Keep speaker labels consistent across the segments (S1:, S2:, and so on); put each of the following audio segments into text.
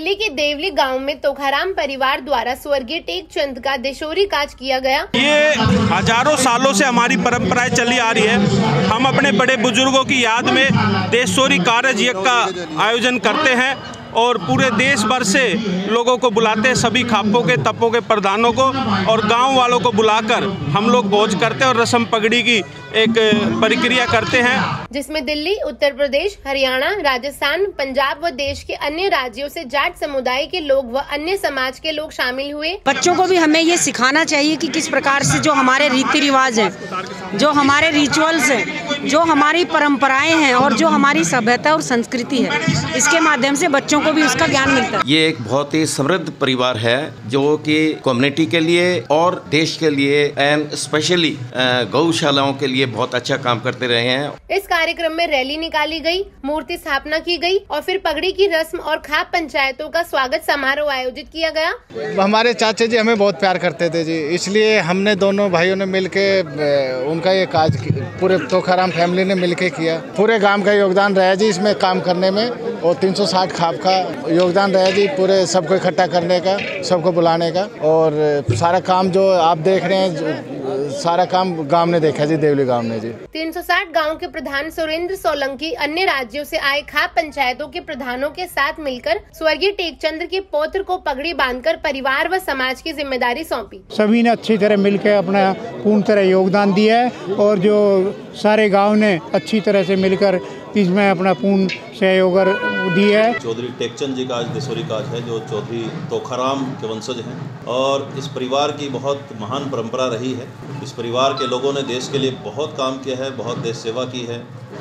S1: दिल्ली के देवली गांव में तोखाराम परिवार द्वारा स्वर्गीय टेकचंद का देशोरी काज किया गया।
S2: ये हजारों सालों से हमारी परंपराएं चली आ रही है। हम अपने बड़े बुजुर्गों की याद में देशोरी कार्य यज्ञ का आयोजन करते हैं और पूरे देश भर से लोगों को बुलाते हैं, सभी खापों के तपों के प्रधानों को और गांव वालों को बुलाकर हम लोग भोज करते हैं और रस्म पगड़ी की एक प्रक्रिया करते हैं,
S1: जिसमें दिल्ली, उत्तर प्रदेश, हरियाणा, राजस्थान, पंजाब व देश के अन्य राज्यों से जाट समुदाय के लोग व अन्य समाज के लोग शामिल हुए।
S3: बच्चों को भी हमें ये सिखाना चाहिए कि किस प्रकार से जो हमारे रीति रिवाज हैं, जो हमारे रिचुअल्स हैं, जो हमारी परंपराएं हैं और जो हमारी सभ्यता और संस्कृति है, इसके माध्यम से बच्चों को भी उसका ज्ञान मिलता है।
S4: ये एक बहुत ही समृद्ध परिवार है जो कि कम्युनिटी के लिए और देश के लिए एंड स्पेशली गौशालाओं के लिए बहुत अच्छा काम करते रहे हैं।
S1: इस कार्यक्रम में रैली निकाली गई, मूर्ति स्थापना की गई और फिर पगड़ी की रस्म और खाप पंचायतों का स्वागत समारोह आयोजित किया गया।
S5: हमारे चाचा जी हमें बहुत प्यार करते थे जी, इसलिए हमने दोनों भाइयों ने मिलके उनका ये काज पूरे तोखाराम फैमिली ने मिलके किया। पूरे गांव का योगदान रहा जी इसमें काम करने में और 360 खाप का योगदान रहा जी पूरे सबको इकट्ठा करने का, सबको बुलाने का। और सारा काम जो आप देख रहे हैं सारा काम गांव ने देखा जी, देवली गांव ने जी।
S1: 360 गांव के प्रधान सुरेंद्र सोलंकी अन्य राज्यों से आए खाप पंचायतों के प्रधानों के साथ मिलकर स्वर्गीय टेकचंद के पौत्र को पगड़ी बांधकर परिवार व समाज की जिम्मेदारी सौंपी।
S6: सभी ने अच्छी तरह मिलकर अपना पूर्ण तरह योगदान दिया है और जो सारे गाँव ने अच्छी तरह से मिलकर इसमें अपना पूर्ण सहयोग दिया है।
S7: चौधरी टेकचंद जी का आज देशोरी काज है, जो चौधरी तोखाराम के वंशज हैं और इस परिवार की बहुत महान परंपरा रही है। इस परिवार के लोगों ने देश के लिए बहुत काम किया है, बहुत देश सेवा की है।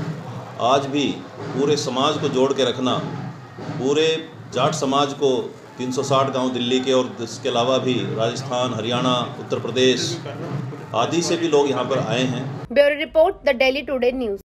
S7: आज भी पूरे समाज को जोड़ के रखना, पूरे जाट समाज को 360 गांव दिल्ली के और इसके अलावा भी राजस्थान, हरियाणा, उत्तर प्रदेश आदि से भी लोग यहाँ पर आए हैं।
S1: Bureau report, the Daily Today news.